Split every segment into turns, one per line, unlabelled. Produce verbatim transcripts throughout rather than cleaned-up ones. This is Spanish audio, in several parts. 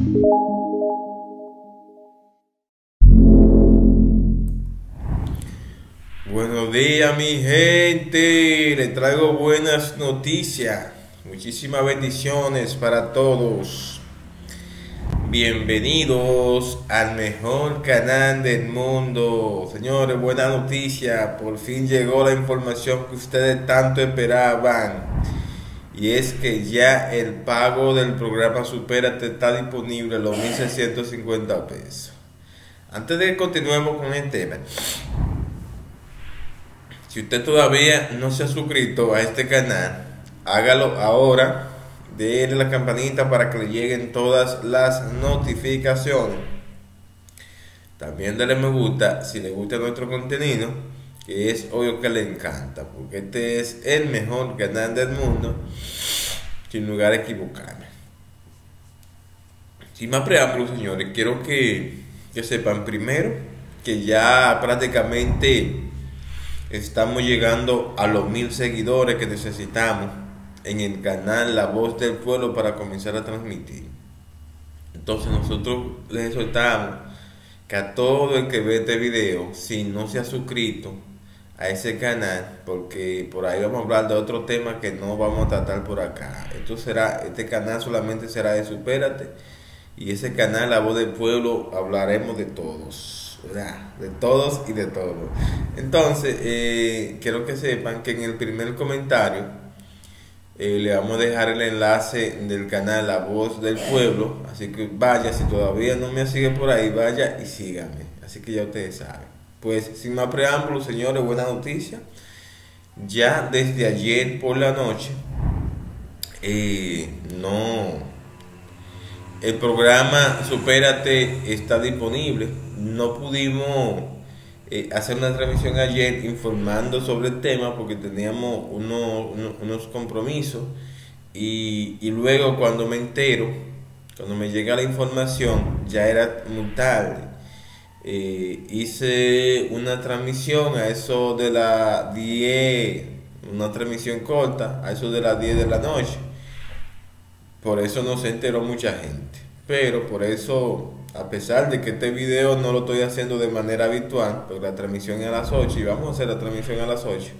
Buenos días, mi gente. Les traigo buenas noticias. Muchísimas bendiciones para todos. Bienvenidos al mejor canal del mundo. Señores, buena noticia. Por fin llegó la información que ustedes tanto esperaban. Y es que ya el pago del programa Supérate está disponible a los mil seiscientos cincuenta pesos. Antes de que continuemos con el tema, si usted todavía no se ha suscrito a este canal, hágalo ahora. Denle la campanita para que le lleguen todas las notificaciones. También denle me gusta si le gusta nuestro contenido, que es obvio que le encanta, porque este es el mejor canal del mundo, sin lugar a equivocarme. Sin más preámbulos, señores, quiero que, que sepan primero que ya prácticamente estamos llegando a los mil seguidores que necesitamos en el canal La Voz del Pueblo para comenzar a transmitir. Entonces nosotros les exhortamos que a todo el que ve este video, si no se ha suscrito a ese canal, porque por ahí vamos a hablar de otro tema que no vamos a tratar por acá. Esto será, este canal solamente será de Supérate, y ese canal La Voz del Pueblo hablaremos de todos, ¿verdad? De todos y de todo. Entonces eh, quiero que sepan que en el primer comentario Eh, le vamos a dejar el enlace del canal La Voz del Pueblo, así que vaya, si todavía no me sigue por ahí, vaya y síganme, así que ya ustedes saben. Pues sin más preámbulos, señores, buena noticia. Ya desde ayer por la noche, eh, no, el programa Supérate está disponible. No pudimos Eh, hacer una transmisión ayer informando sobre el tema porque teníamos uno, uno, unos compromisos, y, y luego cuando me entero, cuando me llega la información, ya era muy tarde. Eh, hice una transmisión a eso de las diez, una transmisión corta, a eso de las diez de la noche. Por eso no se enteró mucha gente, pero por eso, a pesar de que este video no lo estoy haciendo de manera habitual, porque la transmisión es a las ocho y vamos a hacer la transmisión a las ocho,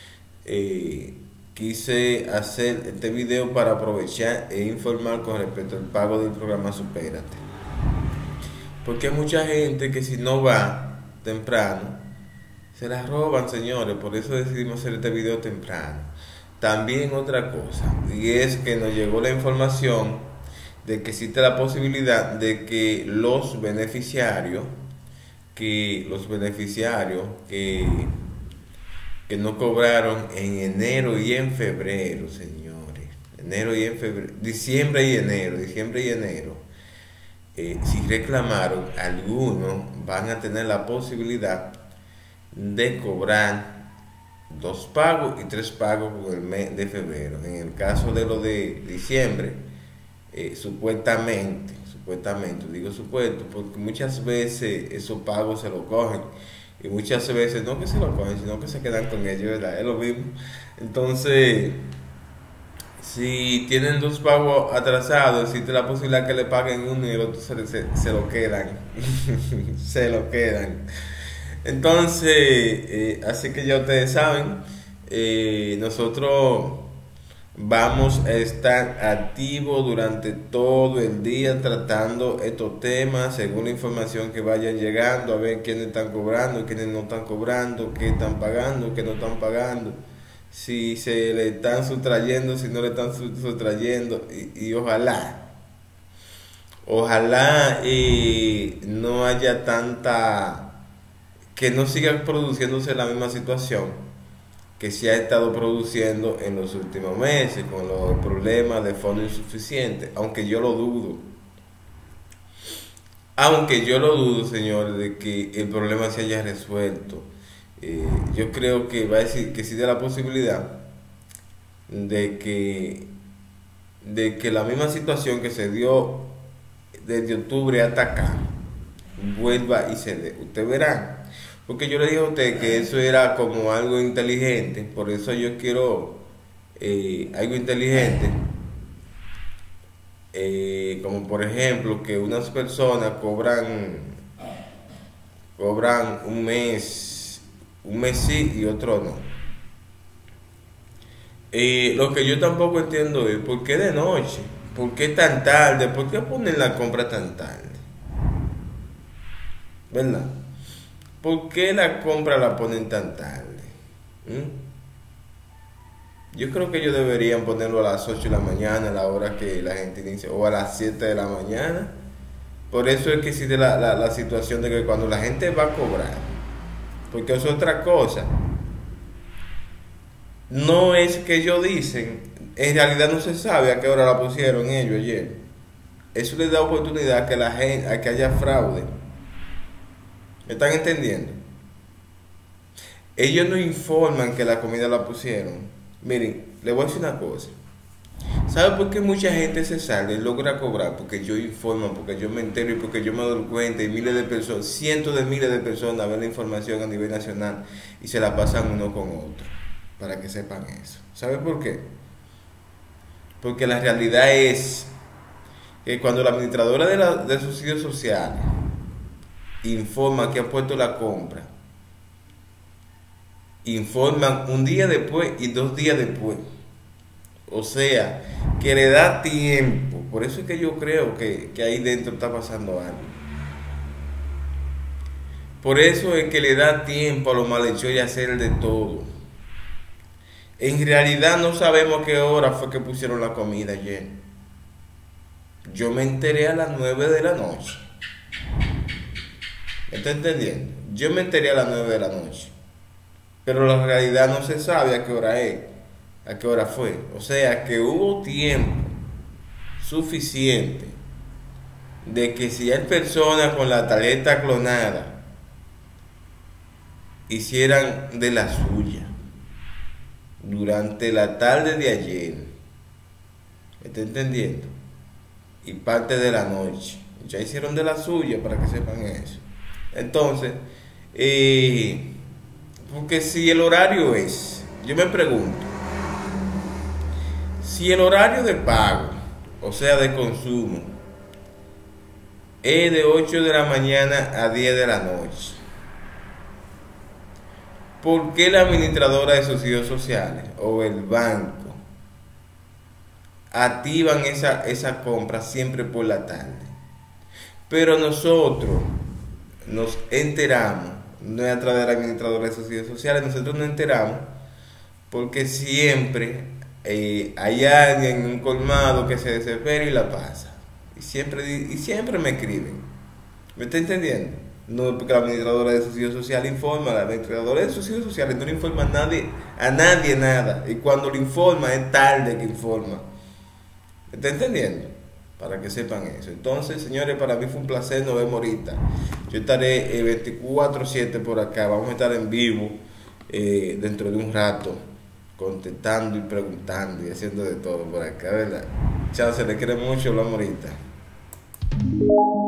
eh, quise hacer este video para aprovechar e informar con respecto al pago del programa Supérate. Porque hay mucha gente que si no va temprano, se la roban, señores. Por eso decidimos hacer este video temprano. También otra cosa, y es que nos llegó la información de que existe la posibilidad de que los beneficiarios, que los beneficiarios que, que no cobraron en enero y en febrero, señores, enero y en febrero, diciembre y enero, diciembre y enero, eh, si reclamaron, algunos van a tener la posibilidad de cobrar dos pagos y tres pagos por el mes de febrero. En el caso de lo de diciembre, Eh, supuestamente, supuestamente, digo supuesto, porque muchas veces esos pagos se lo cogen, y muchas veces no que se lo cogen, sino que se quedan con ellos, ¿verdad? Es lo mismo. Entonces, si tienen dos pagos atrasados, existe la posibilidad que le paguen uno y el otro se, se, se lo quedan, se lo quedan. Entonces, eh, así que ya ustedes saben, eh, nosotros vamos a estar activos durante todo el día tratando estos temas según la información que vayan llegando, a ver quiénes están cobrando, quiénes no están cobrando, qué están pagando, qué no están pagando, si se le están sustrayendo, si no le están sustrayendo, y, y ojalá, ojalá y no haya tanta, que no siga produciéndose la misma situación que se ha estado produciendo en los últimos meses con los problemas de fondos insuficientes, aunque yo lo dudo, aunque yo lo dudo, señores, de que el problema se haya resuelto. Eh, yo creo que va a decir que existe la posibilidad de que, de que la misma situación que se dio desde octubre hasta acá vuelva y se dé. Usted verá. Porque yo le dije a usted que eso era como algo inteligente, por eso yo quiero eh, algo inteligente, Eh, como por ejemplo que unas personas cobran, cobran un mes, un mes sí y otro no. Eh, lo que yo tampoco entiendo es por qué de noche, por qué tan tarde, por qué ponen la compra tan tarde, ¿verdad? ¿Por qué la compra la ponen tan tarde? ¿Mm? Yo creo que ellos deberían ponerlo a las ocho de la mañana, a la hora que la gente inicia, o a las siete de la mañana. Por eso es que existe la, la, la situación de que cuando la gente va a cobrar, porque es otra cosa, no es que ellos dicen, en realidad no se sabe a qué hora la pusieron ellos ayer. Eso les da oportunidad a que la gente, a que haya fraude. ¿Me están entendiendo? Ellos no informan que la comida la pusieron. Miren, les voy a decir una cosa. ¿Sabe por qué mucha gente se sale y logra cobrar? Porque yo informo, porque yo me entero y porque yo me doy cuenta y miles de personas, cientos de miles de personas ven la información a nivel nacional y se la pasan uno con otro, para que sepan eso. ¿Sabe por qué? Porque la realidad es que cuando la administradora de, la, de subsidios sociales informa que ha puesto la compra, informan un día después y dos días después. O sea, que le da tiempo. Por eso es que yo creo que, que ahí dentro está pasando algo. Por eso es que le da tiempo a los malhechores hacer de todo. En realidad no sabemos a qué hora fue que pusieron la comida ayer. Yo me enteré a las nueve de la noche. ¿Me está entendiendo? Yo me enteré a las nueve de la noche. Pero la realidad no se sabe a qué hora es, a qué hora fue. O sea que hubo tiempo suficiente de que si hay personas con la tarjeta clonada hicieran de la suya durante la tarde de ayer. ¿Me está entendiendo? Y parte de la noche. Ya hicieron de la suya, para que sepan eso. Entonces, eh, porque si el horario es, yo me pregunto, si el horario de pago, o sea de consumo, es de ocho de la mañana a diez de la noche, ¿por qué la administradora de subsidios sociales o el banco activan esa, esa compra siempre por la tarde? Pero nosotros nos enteramos, no es a través de la administradora de subsidios sociales, nosotros nos enteramos porque siempre eh, hay alguien en un colmado que se desespera y la pasa. Y siempre, y siempre me escriben. ¿Me está entendiendo? No, porque la administradora de subsidios sociales informa, la administradora de subsidios sociales no le informa a nadie, a nadie nada. Y cuando le informa es tarde que informa. ¿Me está entendiendo? Para que sepan eso. Entonces, señores, para mí fue un placer. Nos vemos ahorita. Yo estaré eh, veinticuatro siete por acá. Vamos a estar en vivo eh, dentro de un rato, contestando y preguntando y haciendo de todo por acá, ¿verdad? Chao, se les quiere mucho. Hablamos ahorita.